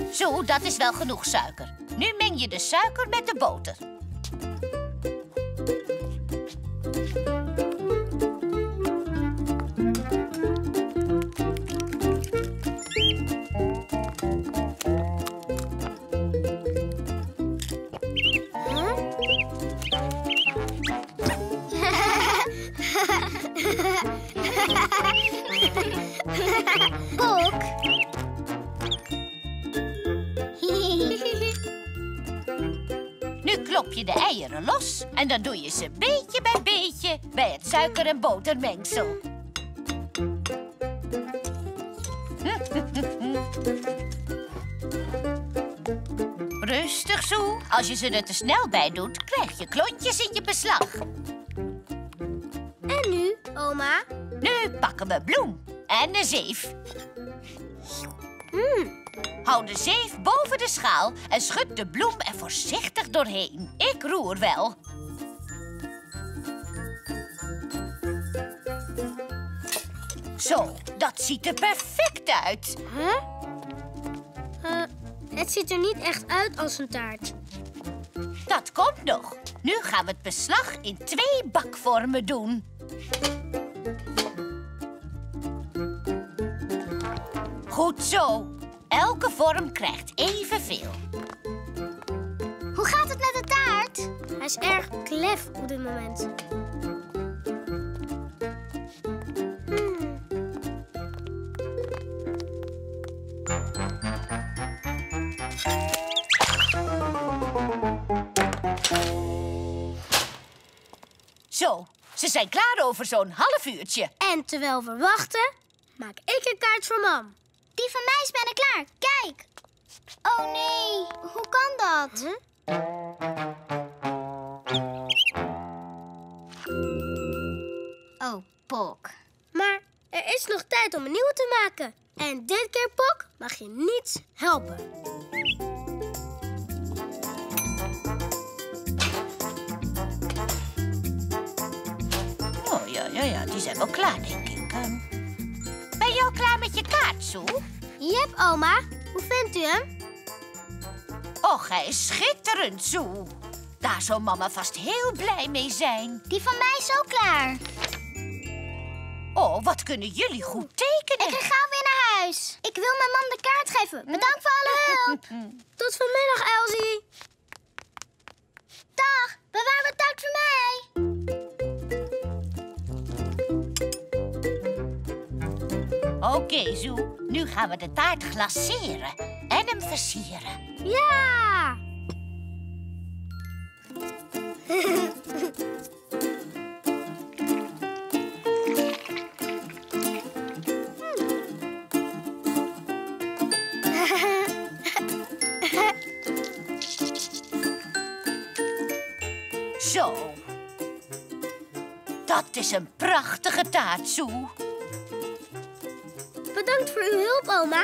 Zo, dat is wel genoeg suiker. Nu meng je de suiker met de boter. Pok. Nu klop je de eieren los en dan doe je ze beetje bij beetje bij het suiker- en botermengsel. Rustig zo. Als je ze er te snel bij doet, krijg je klontjes in je beslag. En nu, oma? Nu pakken we bloem en een zeef. Hou de zeef boven de schaal en schud de bloem er voorzichtig doorheen. Ik roer wel. Zo, dat ziet er perfect uit. Het ziet er niet echt uit als een taart. Dat komt nog. Nu gaan we het beslag in 2 bakvormen doen. Goed zo. Elke vorm krijgt evenveel. Hoe gaat het met de taart? Hij is erg klef op dit moment. Zo, ze zijn klaar over zo'n half uurtje. En terwijl we wachten, maak ik een kaart voor mam. Die van mij is bijna klaar. Kijk. Oh nee, hoe kan dat? Oh, Pok. Maar er is nog tijd om een nieuwe te maken. En dit keer, Pok, mag je niets helpen. Oh, ja, die zijn wel klaar, denk ik. Ben je al klaar met je kaart, Soe? Jep, oma. Hoe vindt u hem? Och, hij is schitterend, Soe. Daar zou mama vast heel blij mee zijn. Die van mij is ook klaar. Oh, wat kunnen jullie goed tekenen. Ik ga gauw weer naar huis. Ik wil mijn mam de kaart geven. Bedankt voor alle hulp. Tot vanmiddag, Elsie. Dag, bewaar mijn taart voor mij. Oké, Soe. Nu gaan we de taart glaceren en hem versieren. Ja! Zo. Dat is een prachtige taart, Soe. Bedankt voor uw hulp, oma.